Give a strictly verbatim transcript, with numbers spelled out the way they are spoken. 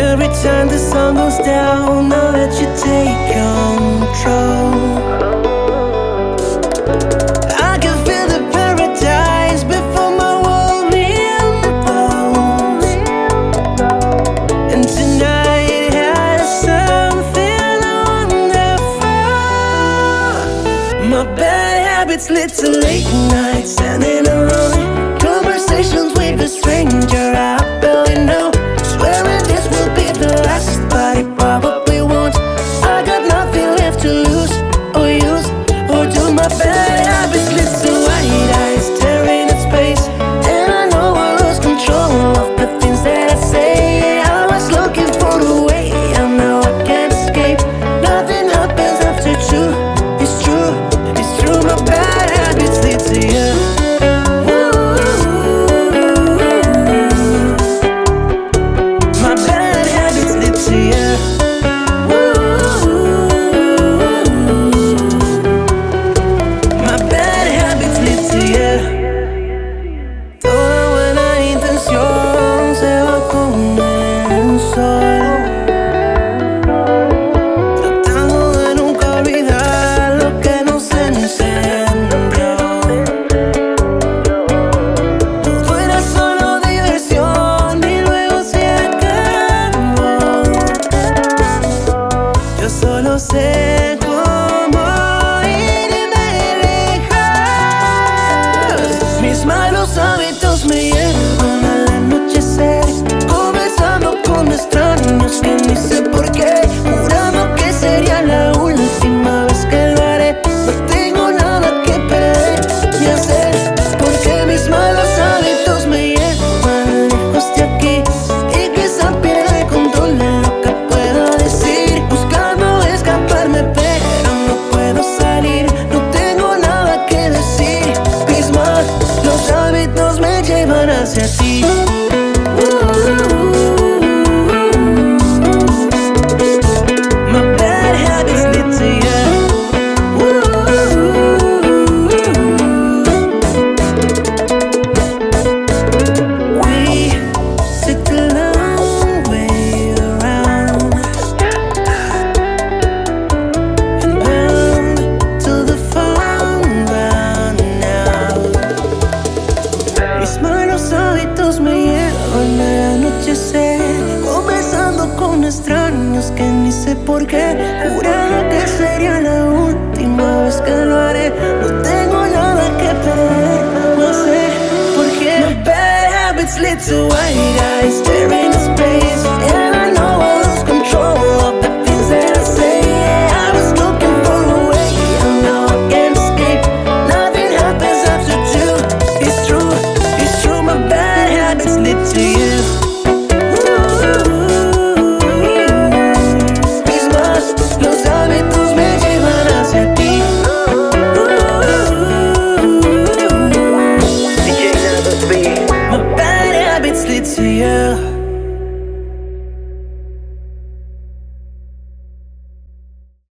every time the sun goes down, I'll let you take control. I can feel the paradise before my world implodes. And tonight has something wonderful. My bad habits lead to late nights standing alone, conversations with a stranger I barely know, swearing this will be the last, but it probably won't. I got nothing left to lose or use or do. My bad habits lead to white eyes staring at space, and I know I lose control of the things that I say. I was looking for a way, and now I can't escape. Nothing happens after two. It's true, it's true. My bad habits lead to you. My bad habits lead to you. My bad habits lead to you. Toda buena intención se va con el sol, tratando de nunca olvidar lo que nos encendió. Todo era solo diversión y luego se acabó. Yo solo sé cómo irme lejos. Mis malos hábitos me llevan al anochecer, conversando con extraños que ni sé por qué, jurando que sería la última vez que lo haré. No tengo nada que perder ni hacer, porque mis malos hábitos me llevan lejos de aquí, y quizá pierda el control de lo que puedo decir, buscando escaparme pero no puedo salir. No tengo nada que decir. Mis malos hábitos me llevan hacia ti. My bad habits lead to you. We took a long way around and bound to the fun ground now. Mis malos hábitos me llevan al anochecer, conversando con extraños que ni sé por qué, jurando que sería la última vez que lo haré. No tengo nada que perder, no sé por qué. My bad habits lead to white eyes